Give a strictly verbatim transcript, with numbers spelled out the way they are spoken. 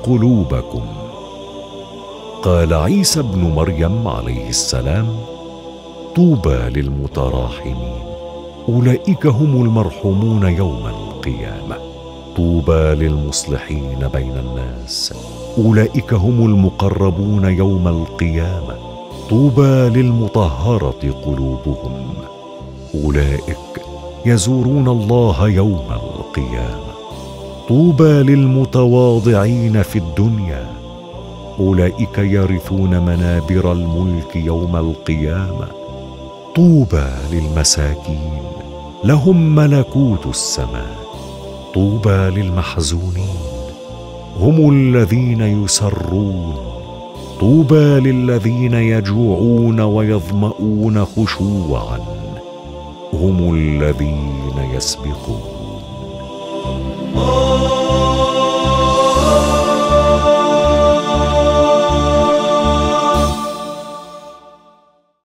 قلوبكم. قال عيسى ابن مريم عليه السلام: طوبى للمتراحمين، أولئك هم المرحومون يوم القيامة. طوبى للمصلحين بين الناس، أولئك هم المقربون يوم القيامة. طوبى للمطهرة قلوبهم، أولئك يزورون الله يوم القيامة. طوبى للمتواضعين في الدنيا، أولئك يرثون منابر الملك يوم القيامة. طوبى للمساكين، لهم ملكوت السماء. طوبى للمحزونين، هم الذين يسرون. طوبى للذين يجوعون ويظمؤون خشوعا، هم الذين يسبقون.